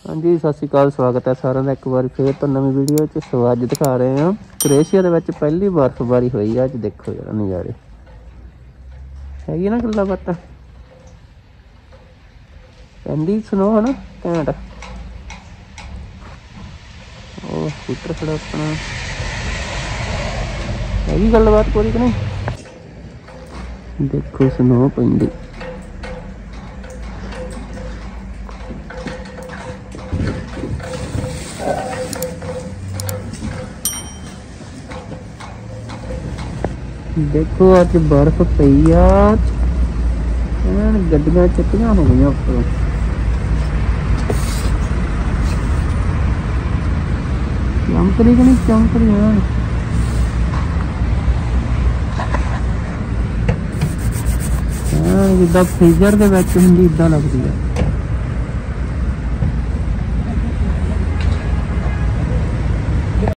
हाँ जी सत श्री अकाल, स्वागत है सारा का एक बार फिर तो नवी वीडियो च। सो अज दिखा रहे हैं क्रोएशिया दे विच पहली बर्फबारी हुई है। अज देखो यार नज़ारे हैगी ना, गल्लां बातां पैंदी स्नो है ना, घैंट। ओ स्कूटर खड़ा अपना, हैगी गल्लबात पूरी कि नहीं। देखो स्नो पैंदी, देखो अज बर्फ पई आ, गड्डियां चिट्टियां हो गई उपर। चमक रही कि नहीं चमक रही है, जिदा फ्रीजर के विच हुंदी इदां लगदी है।